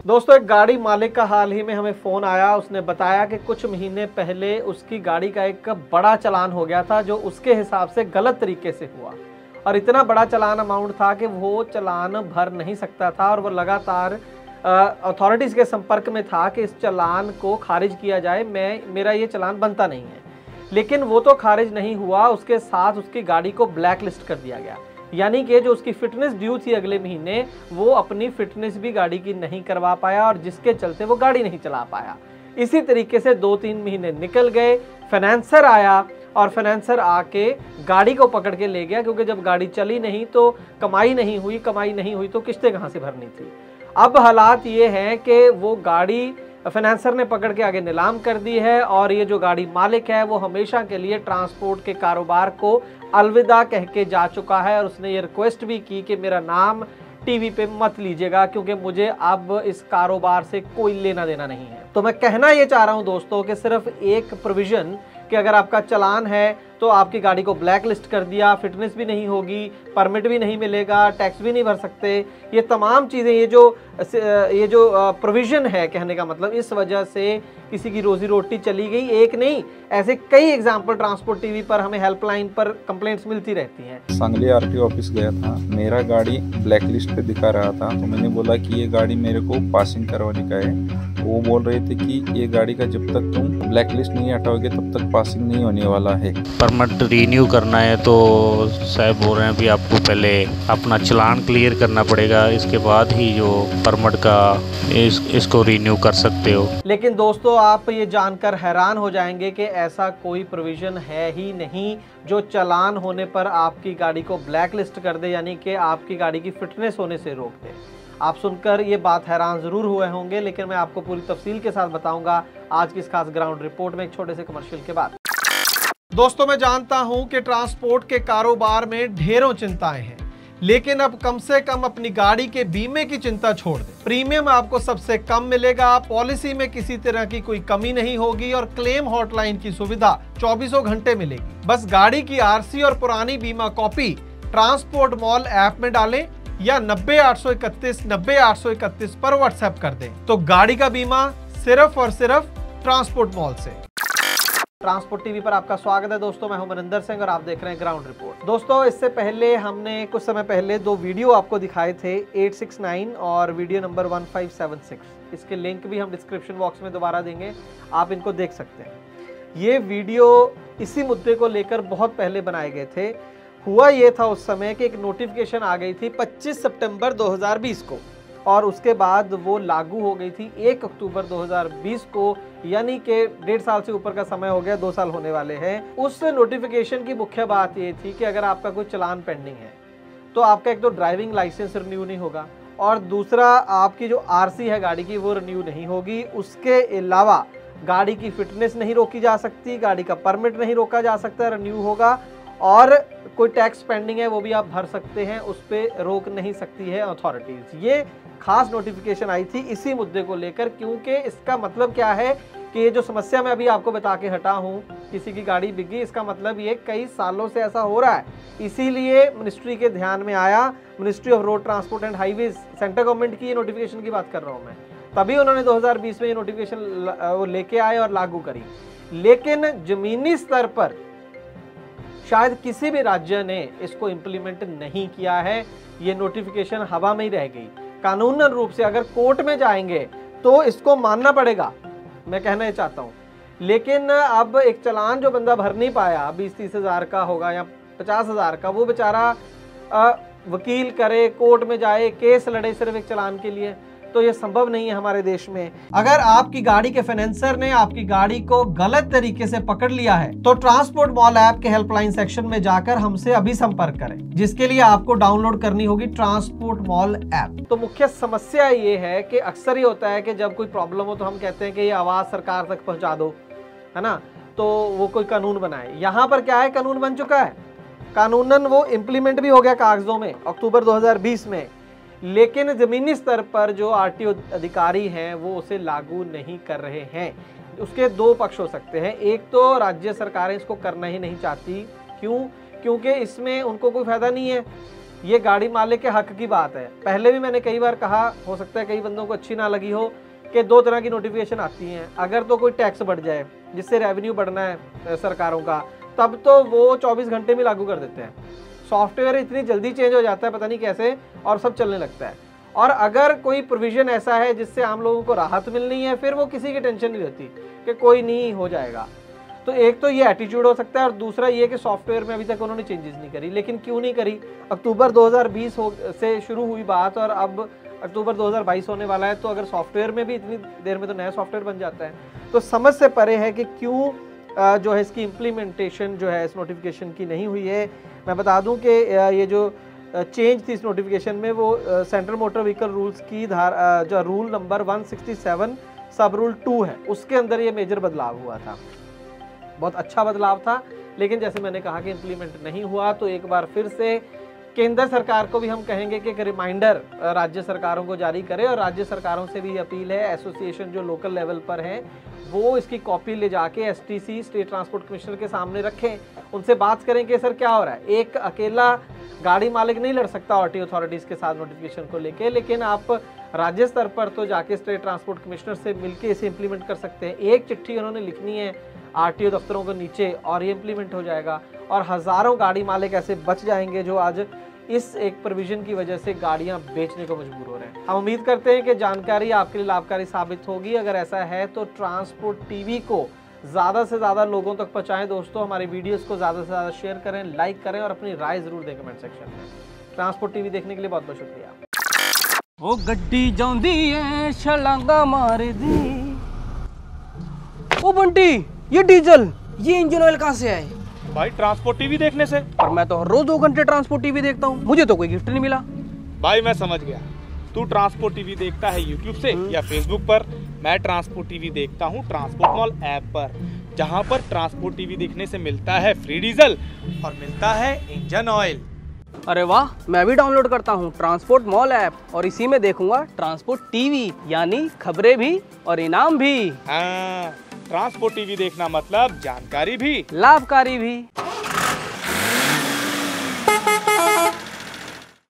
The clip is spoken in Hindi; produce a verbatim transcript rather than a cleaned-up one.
दोस्तों, एक गाड़ी मालिक का हाल ही में हमें फ़ोन आया। उसने बताया कि कुछ महीने पहले उसकी गाड़ी का एक बड़ा चालान हो गया था, जो उसके हिसाब से गलत तरीके से हुआ, और इतना बड़ा चालान अमाउंट था कि वो चालान भर नहीं सकता था, और वो लगातार अथॉरिटीज़ के संपर्क में था कि इस चालान को खारिज किया जाए, मैं मेरा ये चालान बनता नहीं है। लेकिन वो तो खारिज नहीं हुआ, उसके साथ उसकी गाड़ी को ब्लैक लिस्ट कर दिया गया। यानी कि जो उसकी फिटनेस ड्यू थी अगले महीने, वो अपनी फिटनेस भी गाड़ी की नहीं करवा पाया, और जिसके चलते वो गाड़ी नहीं चला पाया। इसी तरीके से दो तीन महीने निकल गए। फाइनेंसर आया और फाइनेंसर आके गाड़ी को पकड़ के ले गया, क्योंकि जब गाड़ी चली नहीं तो कमाई नहीं हुई, कमाई नहीं हुई तो किस्तें कहाँ से भरनी थी। अब हालात ये हैं कि वो गाड़ी फाइनेंसर ने पकड़ के आगे नीलाम कर दी है, और ये जो गाड़ी मालिक है वो हमेशा के लिए ट्रांसपोर्ट के कारोबार को अलविदा कह के जा चुका है। और उसने ये रिक्वेस्ट भी की कि मेरा नाम टीवी पे मत लीजिएगा, क्योंकि मुझे अब इस कारोबार से कोई लेना देना नहीं है। तो मैं कहना ये चाह रहा हूं दोस्तों कि सिर्फ एक प्रोविजन कि अगर आपका चालान है तो आपकी गाड़ी को ब्लैक लिस्ट कर दिया, फिटनेस भी नहीं होगी, परमिट भी नहीं मिलेगा, टैक्स भी नहीं भर सकते, ये तमाम चीज़ें, ये जो ये जो प्रोविज़न है, कहने का मतलब इस वजह से किसी की रोजी रोटी चली गई। एक नहीं, ऐसे कई एग्जाम्पल ट्रांसपोर्ट टीवी पर हमें हेल्पलाइन पर कंप्लेंट्स मिलती रहती हैं। सांगली आरटीओ ऑफिस गया था, मेरा गाड़ी ब्लैक लिस्ट पे दिखा रहा था, तो मैंने बोला कि ये गाड़ी मेरे को पासिंग करवाने का है। वो बोल रहे थे कि ये गाड़ी का जब तक तुम ब्लैक लिस्ट नहीं हटाओगे तब तक पासिंग नहीं होने वाला है। परमिट रीन्यू करना है तो साहब बोल रहे हैं भी आपको पहले अपना चालान क्लियर करना पड़ेगा, इसके बाद ही जो परमिट का इस, इसको रीन्यू कर सकते हो। लेकिन दोस्तों, आप ये जानकर हैरान हो जाएंगे कि ऐसा कोई प्रोविज़न है ही नहीं जो चालान होने पर आपकी गाड़ी को ब्लैक लिस्ट कर दे, यानी कि आपकी गाड़ी की फिटनेस होने से रोक दे। आप सुनकर ये बात हैरान ज़रूर हुए होंगे, लेकिन मैं आपको पूरी तफसील के साथ बताऊंगा आज की इस खास ग्राउंड रिपोर्ट में, एक छोटे से कमर्शियल के बाद। दोस्तों, मैं जानता हूं कि ट्रांसपोर्ट के कारोबार में ढेरों चिंताएं हैं, लेकिन अब कम से कम अपनी गाड़ी के बीमे की चिंता छोड़ दें। प्रीमियम आपको सबसे कम मिलेगा, पॉलिसी में किसी तरह की कोई कमी नहीं होगी, और क्लेम हॉटलाइन की सुविधा चौबीसों घंटे मिलेगी। बस गाड़ी की आरसी और पुरानी बीमा कॉपी ट्रांसपोर्ट मॉल ऐप में डालें या नब्बे आठ सौ इकतीस नब्बे आठ सौ इकतीस पर व्हाट्सएप कर दें, तो गाड़ी का बीमा सिर्फ और सिर्फ ट्रांसपोर्ट मॉल से। ट्रांसपोर्ट टीवी पर आपका स्वागत है दोस्तों, मैं हूं मनिंदर सिंह और आप देख रहे हैं ग्राउंड रिपोर्ट। दोस्तों, इससे पहले हमने कुछ समय पहले दो वीडियो आपको दिखाए थे, आठ सौ उनहत्तर और वीडियो नंबर पंद्रह सौ छिहत्तर। इसके लिंक भी हम डिस्क्रिप्शन बॉक्स में दोबारा देंगे, आप इनको देख सकते हैं। ये वीडियो इसी मुद्दे को लेकर बहुत पहले बनाए गए थे। हुआ ये था उस समय कि एक नोटिफिकेशन आ गई थी पच्चीस सितंबर दो हज़ार बीस को, और उसके बाद वो लागू हो गई थी एक अक्टूबर दो हज़ार बीस को, यानी कि डेढ़ साल से ऊपर का समय हो गया, दो साल होने वाले हैं। उस नोटिफिकेशन की मुख्य बात ये थी कि अगर आपका कोई चालान पेंडिंग है तो आपका एक तो ड्राइविंग लाइसेंस रिन्यू नहीं होगा, और दूसरा आपकी जो आरसी है गाड़ी की वो रिन्यू नहीं होगी। उसके अलावा गाड़ी की फिटनेस नहीं रोकी जा सकती, गाड़ी का परमिट नहीं रोका जा सकता, रिन्यू होगा, और कोई टैक्स पेंडिंग है वो भी आप भर सकते हैं, उस पर रोक नहीं सकती है अथॉरिटीज़। ये खास नोटिफिकेशन आई थी इसी मुद्दे को लेकर, क्योंकि इसका मतलब क्या है कि ये जो समस्या मैं अभी आपको बता के हटा हूँ, किसी की गाड़ी बिकी, इसका मतलब ये कई सालों से ऐसा हो रहा है। इसीलिए मिनिस्ट्री के ध्यान में आया, ministry of road transport and highways, central government की ये नोटिफिकेशन की बात कर रहा हूँ मैं, तभी उन्होंने दो हज़ार बीस में ये नोटिफिकेशन लेके आए और लागू करी। लेकिन जमीनी स्तर पर शायद किसी भी राज्य ने इसको इम्प्लीमेंट नहीं किया है, ये नोटिफिकेशन हवा में ही रह गई। कानूनन रूप से अगर कोर्ट में जाएंगे तो इसको मानना पड़ेगा, मैं कहना ये चाहता हूँ। लेकिन अब एक चालान जो बंदा भर नहीं पाया, बीस तीस हज़ार का होगा या पचास हज़ार का, वो बेचारा वकील करे, कोर्ट में जाए, केस लड़े सिर्फ एक चालान के लिए, तो ये संभव नहीं है हमारे देश में। अगर आपकी गाड़ी के फाइनेंसर ने आपकी गाड़ी को गलत तरीके से पकड़ लिया है तो ट्रांसपोर्ट मॉल ऐप के हेल्पलाइन सेक्शन में जाकर हमसे अभी संपर्क करें, जिसके लिए आपको डाउनलोड करनी होगी ट्रांसपोर्ट मॉल ऐप। तो मुख्य समस्या ये है कि अक्सर ये होता है कि जब कोई प्रॉब्लम हो तो हम कहते हैं कि ये आवाज सरकार तक पहुंचा दो, है ना, तो वो कोई कानून बनाए। यहाँ पर क्या है, कानून बन चुका है, कानूनन वो इम्प्लीमेंट भी हो गया कागजों में अक्टूबर दो हज़ार बीस में, लेकिन जमीनी स्तर पर जो आरटीओ अधिकारी हैं वो उसे लागू नहीं कर रहे हैं। उसके दो पक्ष हो सकते हैं, एक तो राज्य सरकारें इसको करना ही नहीं चाहती, क्यों? क्योंकि इसमें उनको कोई फायदा नहीं है, ये गाड़ी मालिक के हक की बात है। पहले भी मैंने कई बार कहा, हो सकता है कई बंदों को अच्छी ना लगी हो, कि दो तरह की नोटिफिकेशन आती हैं। अगर तो कोई टैक्स बढ़ जाए जिससे रेवेन्यू बढ़ना है सरकारों का, तब तो वो चौबीस घंटे में लागू कर देते हैं। सॉफ्टवेयर इतनी जल्दी चेंज हो जाता है पता नहीं कैसे, और सब चलने लगता है। और अगर कोई प्रोविजन ऐसा है जिससे आम लोगों को राहत मिलनी है, फिर वो किसी की टेंशन नहीं रहती कि कोई नहीं हो जाएगा। तो एक तो ये एटीट्यूड हो सकता है, और दूसरा ये कि सॉफ्टवेयर में अभी तक उन्होंने चेंजेस नहीं करी। लेकिन क्यों नहीं करी? अक्टूबर दो हज़ार बीस हो से शुरू हुई बात, और अब अक्टूबर दो हज़ार बाईस होने वाला है, तो अगर सॉफ्टवेयर में भी इतनी देर में तो नया सॉफ्टवेयर बन जाता है। तो समझ से परे है कि क्यों जो है इसकी इम्प्लीमेंटेशन जो है इस नोटिफिकेशन की नहीं हुई है। मैं बता दूं कि ये जो चेंज थी इस नोटिफिकेशन में, वो सेंट्रल मोटर व्हीकल रूल्स की धार जो रूल नंबर एक सौ सरसठ सब रूल टू है, उसके अंदर ये मेजर बदलाव हुआ था। बहुत अच्छा बदलाव था, लेकिन जैसे मैंने कहा कि इम्प्लीमेंट नहीं हुआ। तो एक बार फिर से केंद्र सरकार को भी हम कहेंगे कि एक रिमाइंडर राज्य सरकारों को जारी करें, और राज्य सरकारों से भी अपील है, एसोसिएशन जो लोकल लेवल पर हैं वो इसकी कॉपी ले जाके एसटीसी स्टेट ट्रांसपोर्ट कमिश्नर के सामने रखें, उनसे बात करें कि सर क्या हो रहा है। एक अकेला गाड़ी मालिक नहीं लड़ सकता आरटीओ अथॉरिटीज़ के साथ नोटिफिकेशन को लेके, लेकिन आप राज्य स्तर पर तो जाके स्टेट ट्रांसपोर्ट कमिश्नर से मिलके इसे इम्प्लीमेंट कर सकते हैं। एक चिट्ठी उन्होंने लिखनी है आरटीओ दफ्तरों को नीचे, और ये इम्प्लीमेंट हो जाएगा, और हज़ारों गाड़ी मालिक ऐसे बच जाएंगे जो आज इस एक प्रोविजन की वजह से गाड़ियां बेचने को मजबूर हो रहे हैं। हम उम्मीद करते हैं कि जानकारी आपके लिए लाभकारी साबित होगी। अगर ऐसा है तो ट्रांसपोर्ट टीवी को ज़्यादा से ज़्यादा लोगों तक पहुंचाएं दोस्तों। हमारी वीडियोस को ज़्यादा से ज़्यादा शेयर करें, लाइक करें, और अपनी राय ज़रूर दें कमेंट सेक्शन में। ट्रांसपोर्ट टीवी देखने के लिए बहुत बहुत शुक्रिया। ओ गड्डी जांदी है छलांगा मार दी। ओ बंटी, ये डीजल, ये इंजन ऑयल कहाँ से आए? भाई ट्रांसपोर्ट टीवी देखने से। पर मैं तो हर रोज दो घंटे ट्रांसपोर्ट टीवी देखता हूँ, मुझे तो कोई गिफ्ट नहीं मिला। भाई मैं समझ गया, तू ट्रांसपोर्ट टीवी देखता है यूट्यूब से या फेसबुक पर। मैं ट्रांसपोर्ट टीवी देखता हूँ ट्रांसपोर्ट मॉल ऐप पर, जहाँ पर ट्रांसपोर्ट टीवी देखने से मिलता है फ्री डीजल और मिलता है इंजन ऑयल। अरे वाह, मैं भी डाउनलोड करता हूँ ट्रांसपोर्ट मॉल ऐप, और इसी में देखूंगा ट्रांसपोर्ट टीवी, यानी खबरें भी और इनाम भी। हाँ, ट्रांसपोर्ट टीवी देखना मतलब जानकारी भी, लाभकारी भी।